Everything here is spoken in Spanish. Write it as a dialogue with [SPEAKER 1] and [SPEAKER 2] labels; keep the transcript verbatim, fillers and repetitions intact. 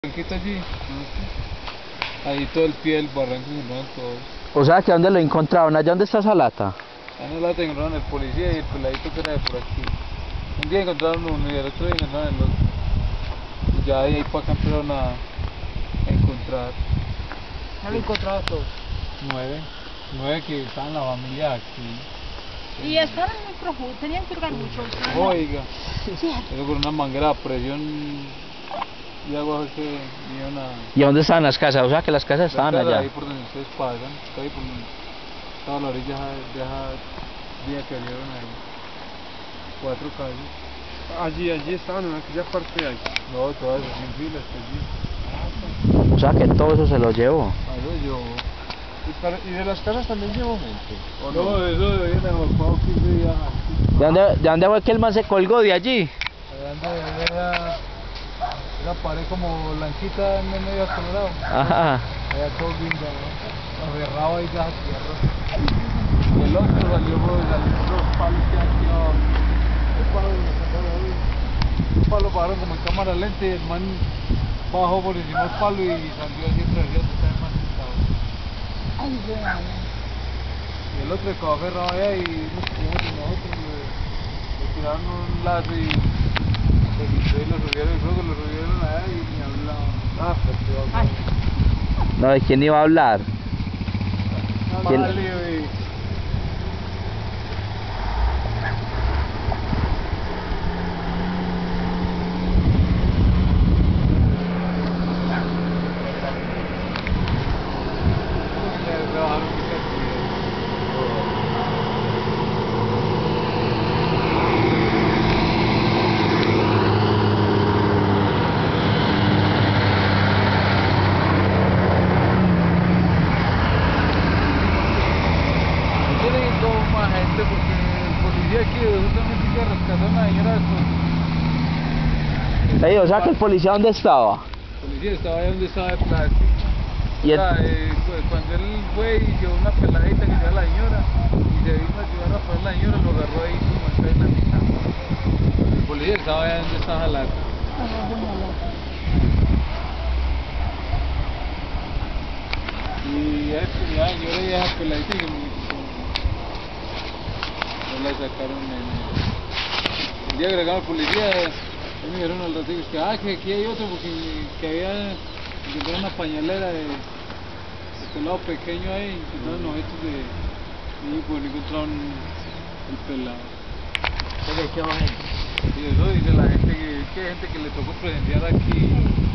[SPEAKER 1] Barranquita allí, ahí todo el pie del barranco se encontraron todos.
[SPEAKER 2] O sea, que ¿dónde lo encontraron? ¿Allá donde está esa lata?
[SPEAKER 1] Ahí no la encontraron el policía y el peladito que era de por aquí. Un día encontraron uno y el otro día encontraron el otro. Y ya de ahí para acá empezaron a, a encontrar.
[SPEAKER 3] ¿No lo encontraron todos?
[SPEAKER 1] Nueve. Nueve que estaban en la familia aquí.
[SPEAKER 3] Y estaban muy profundos, tenían que hurgar mucho.
[SPEAKER 1] Oiga,
[SPEAKER 3] Sí.
[SPEAKER 1] eso con una manguera a presión y agua que vinieron a...
[SPEAKER 2] ¿Y dónde estaban las casas? O sea, que las casas estaban
[SPEAKER 1] Cerca de
[SPEAKER 2] allá.
[SPEAKER 1] ahí por donde ustedes pasan, está ahí por donde estaba la orilla de esa vía que abrieron ahí. Cuatro calles.
[SPEAKER 4] Allí, allí estaban en aquella parte de ahí.
[SPEAKER 1] No, todas sin filas, que allí.
[SPEAKER 2] O sea, que todo eso se lo llevó.
[SPEAKER 1] A eso yo...
[SPEAKER 4] Y, para- y de las casas también llevó gente. ¿O
[SPEAKER 1] No, de eso de habían evacuado quince días antes.
[SPEAKER 2] ¿De dónde, de dónde fue que el man se colgó de allí?
[SPEAKER 1] Allá era... Era pared como blanquita en el medio colorado.
[SPEAKER 2] Ajá.
[SPEAKER 1] Allá todo guinda, ¿no? Aferrado ahí ya tierra. Y el otro salió por los palos que han quedado. El palo de la cámara ahí. Un palo pararon como en cámara lenta y el man bajó por encima del palo y salió así entre ríos donde está el man sentado.
[SPEAKER 3] Ay, bueno.
[SPEAKER 1] Y el otro quedó aferrado allá y nos pusimos y nosotros le, le tiraron un lazo y se quitó y lo subieron y luego lo subieron allá y ni hablaba. Ah, pues te va a
[SPEAKER 3] Ay.
[SPEAKER 2] No, ¿de quién iba a hablar? ¿Quién?
[SPEAKER 1] Vale, y... Le bajaron mi cantidad. Tienen como más gente porque el policía aquí justamente que rescató a una señora después.
[SPEAKER 2] Ey, o sea, que el policía ¿dónde estaba?
[SPEAKER 1] El policía estaba ahí donde estaba de plástico.
[SPEAKER 2] Y
[SPEAKER 1] O
[SPEAKER 2] el...
[SPEAKER 1] sea, eh, pues, cuando él fue y llevó una peladita que llevaba la señora y se vino a ayudar a poner la señora, lo agarró ahí como está en la mitad. El policía estaba ahí donde estaba la lata. Y esa la señora y esa peladita que me no la sacaron en el día agregado al policía. Y me dijeron al ratito que, ah, que aquí hay otro porque que había encontrado una pañalera de, de pelado pequeño ahí, encontraron objetos de y pues encontraron el pelado.
[SPEAKER 3] Porque quedó gente.
[SPEAKER 1] Y eso dice la gente que, que hay gente que le tocó presenciar aquí